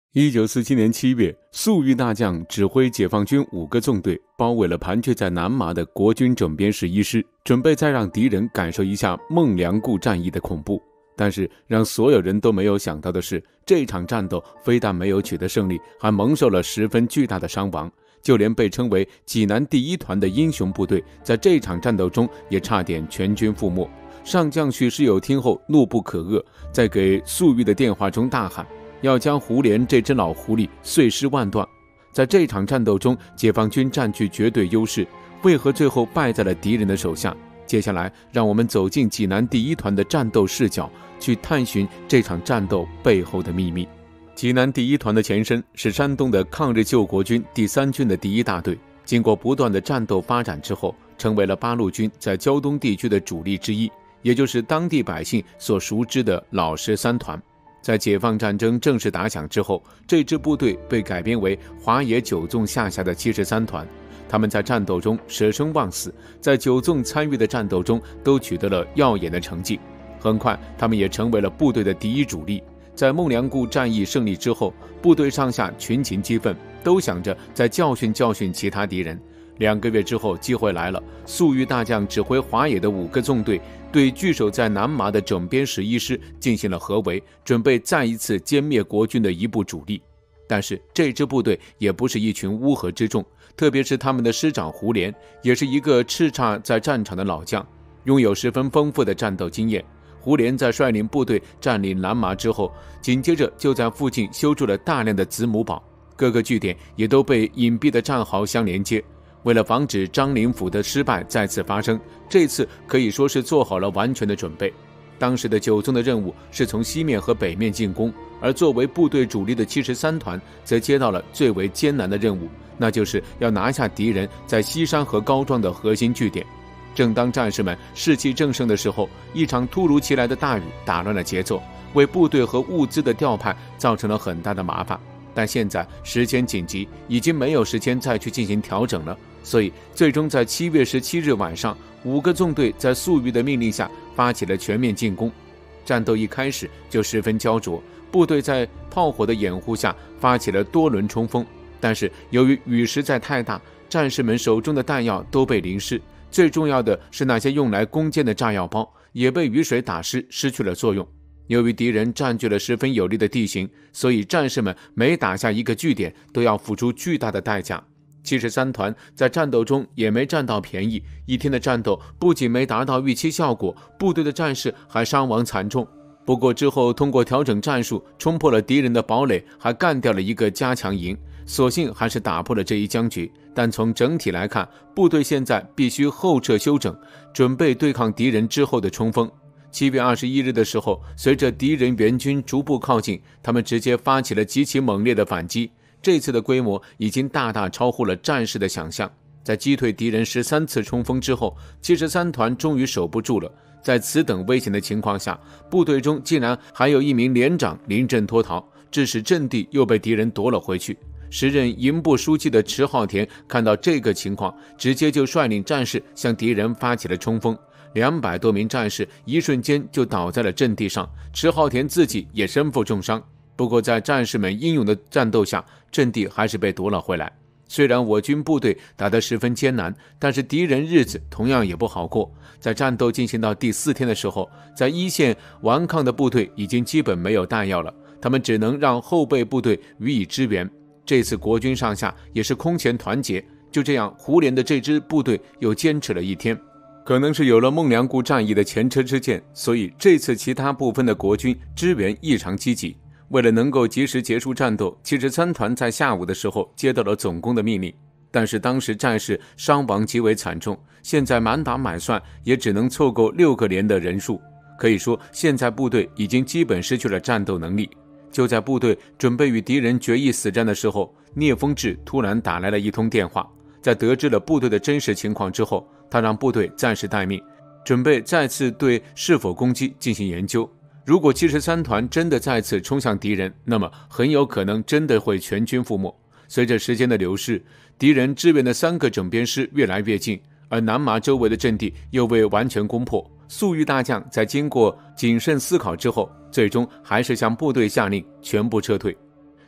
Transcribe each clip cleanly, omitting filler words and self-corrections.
1947年7月，粟裕大将指挥解放军5个纵队包围了盘踞在南麻的国军整编11师，准备再让敌人感受一下孟良崮战役的恐怖。但是让所有人都没有想到的是，这场战斗非但没有取得胜利，还蒙受了十分巨大的伤亡。就连被称为济南第一团的英雄部队，在这场战斗中也差点全军覆没。上将许世友听后怒不可遏，在给粟裕的电话中大喊，要将胡琏这只老狐狸碎尸万段。在这场战斗中，解放军占据绝对优势，为何最后败在了敌人的手下？接下来让我们走进济南第一团的战斗视角，去探寻这场战斗背后的秘密。济南第一团的前身是山东的抗日救国军第3军的第1大队，经过不断的战斗发展之后，成为了八路军在胶东地区的主力之一，也就是当地百姓所熟知的老13团。在解放战争正式打响之后，这支部队被改编为华野9纵下辖的73团。他们在战斗中舍生忘死，在9纵参与的战斗中都取得了耀眼的成绩。很快，他们也成为了部队的第一主力。在孟良崮战役胜利之后，部队上下群情激愤，都想着再教训其他敌人。2个月之后，机会来了，粟裕大将指挥华野的5个纵队对据守在南麻的整编11师进行了合围，准备再一次歼灭国军的一部主力。但是这支部队也不是一群乌合之众，特别是他们的师长胡琏也是一个叱咤在战场的老将，拥有十分丰富的战斗经验。胡琏在率领部队占领南麻之后，紧接着就在附近修筑了大量的子母堡，各个据点也都被隐蔽的战壕相连接。为了防止张灵甫的失败再次发生，这次可以说是做好了完全的准备。当时的9纵的任务是从西面和北面进攻，而作为部队主力的73团则接到了最为艰难的任务，那就是要拿下敌人在西山和高庄的核心据点。正当战士们士气正盛的时候，一场突如其来的大雨打乱了节奏，为部队和物资的调派造成了很大的麻烦。但现在时间紧急，已经没有时间再去进行调整了，所以最终在7月17日晚上，5个纵队在粟裕的命令下发起了全面进攻。战斗一开始就十分焦灼，部队在炮火的掩护下发起了多轮冲锋，但是由于雨实在太大，战士们手中的弹药都被淋湿，最重要的是那些用来攻坚的炸药包也被雨水打湿，失去了作用。由于敌人占据了十分有利的地形，所以战士们每打下一个据点都要付出巨大的代价。73团在战斗中也没占到便宜，一天的战斗不仅没达到预期效果，部队的战士还伤亡惨重。不过之后通过调整战术，冲破了敌人的堡垒，还干掉了一个加强营，所幸还是打破了这一僵局。但从整体来看，部队现在必须后撤休整，准备对抗敌人之后的冲锋。7月21日的时候，随着敌人援军逐步靠近，他们直接发起了极其猛烈的反击。这次的规模已经大大超乎了战士的想象。在击退敌人13次冲锋之后，73团终于守不住了。在此等危险的情况下，部队中竟然还有一名连长临阵脱逃，致使阵地又被敌人夺了回去。时任营部书记的迟浩田看到这个情况，直接就率领战士向敌人发起了冲锋。200多名战士一瞬间就倒在了阵地上，迟浩田自己也身负重伤。不过在战士们英勇的战斗下，阵地还是被夺了回来。虽然我军部队打得十分艰难，但是敌人日子同样也不好过。在战斗进行到第4天的时候，在一线顽抗的部队已经基本没有弹药了，他们只能让后备部队予以支援。这次国军上下也是空前团结，就这样胡琏的这支部队又坚持了1天。可能是有了孟良崮战役的前车之鉴，所以这次其他部分的国军支援异常积极。为了能够及时结束战斗，73团在下午的时候接到了总攻的命令，但是当时战士伤亡极为惨重，现在满打满算也只能凑够6个连的人数。可以说现在部队已经基本失去了战斗能力。就在部队准备与敌人决一死战的时候，聂风志突然打来了一通电话。在得知了部队的真实情况之后，他让部队暂时待命，准备再次对是否攻击进行研究。如果73团真的再次冲向敌人，那么很有可能真的会全军覆没。随着时间的流逝，敌人支援的3个整编师越来越近，而南麻周围的阵地又未完全攻破。粟裕大将在经过谨慎思考之后，最终还是向部队下令全部撤退。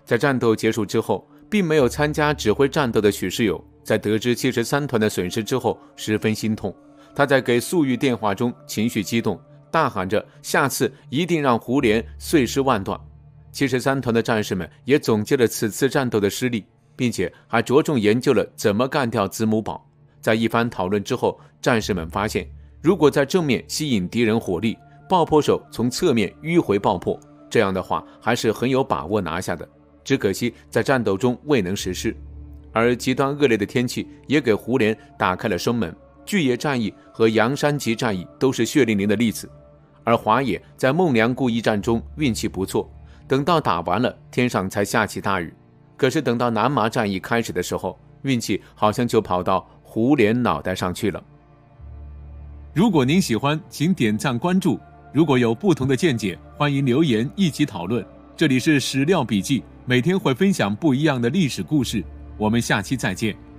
在战斗结束之后，并没有参加指挥战斗的许世友，在得知73团的损失之后十分心痛。他在给粟裕电话中情绪激动，大喊着下次一定让胡琏碎尸万段。73团的战士们也总结了此次战斗的失利，并且还着重研究了怎么干掉子母堡。在一番讨论之后，战士们发现，如果在正面吸引敌人火力，爆破手从侧面迂回爆破，这样的话还是很有把握拿下的。只可惜在战斗中未能实施。而极端恶劣的天气也给胡琏打开了生门，巨野战役和阳山集战役都是血淋淋的例子。而华野在孟良崮一战中运气不错，等到打完了，天上才下起大雨。可是等到南麻战役开始的时候，运气好像就跑到胡琏脑袋上去了。如果您喜欢，请点赞关注。如果有不同的见解，欢迎留言一起讨论。这里是史料笔记，每天会分享不一样的历史故事。我们下期再见。